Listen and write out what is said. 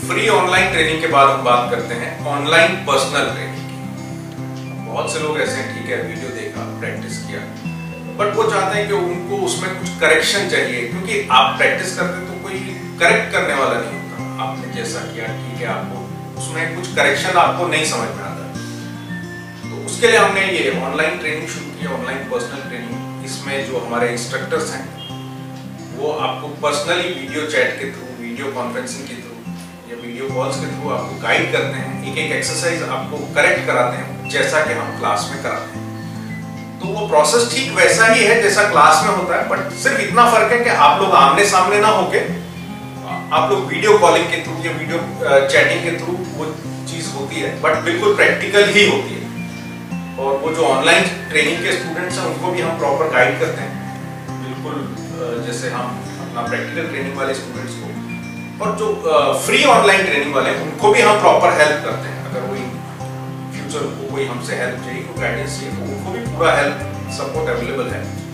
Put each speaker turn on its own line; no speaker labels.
Free online training के बाद हम बात करते हैं ऑनलाइन पर्सनल ट्रेनिंग की। बहुत से लोग ऐसे हैं, ठीक है, वीडियो देखा, प्रैक्टिस किया, बट वो चाहते हैं कि उनको उसमें कुछ करेक्शन चाहिए, क्योंकि आप प्रैक्टिस करते तो कोई करेक्ट करने वाला नहीं होता। आपने जैसा किया ठीक है, आपको उसमें कुछ करेक्शन आपको नहीं समझ में आता। तो उसके लिए हमने ये ऑनलाइन ट्रेनिंग शुरू की, ऑनलाइन पर्सनल ट्रेनिंग। इसमें जो हमारे इंस्ट्रक्टर्स हैं वो आपको पर्सनली वीडियो चैट के थ्रू, वीडियो कॉन्फ्रेंसिंग के थ्रू या वीडियो कॉल्स के थ्रू आपको गाइड करते हैं, एक एक एक्सरसाइज आपको करेक्ट कराते हैं जैसा कि हम क्लास में कराते हैं। तो वो प्रोसेस ठीक वैसा ही है जैसा क्लास में होता है, बट सिर्फ इतना फर्क है कि आप लोग आमने सामने ना होके आप लोग वीडियो कॉलिंग के थ्रू या वीडियो चैटिंग के थ्रू वो चीज होती है, बट बिल्कुल प्रैक्टिकल ही होती है। और वो जो ऑनलाइन ट्रेनिंग के स्टूडेंट्स हैं उनको भी हम प्रॉपर गाइड करते हैं, बिल्कुल जैसे हम अपना प्रैक्टिकल ट्रेनिंग वाले स्टूडेंट्स को, और जो फ्री ऑनलाइन ट्रेनिंग वाले हैं उनको भी हम प्रॉपर हेल्प करते हैं। अगर कोई फ्यूचर को कोई हमसे हेल्प चाहिए, कोई गाइडेंस चाहिए, तो उनको भी पूरा हेल्प सपोर्ट अवेलेबल है।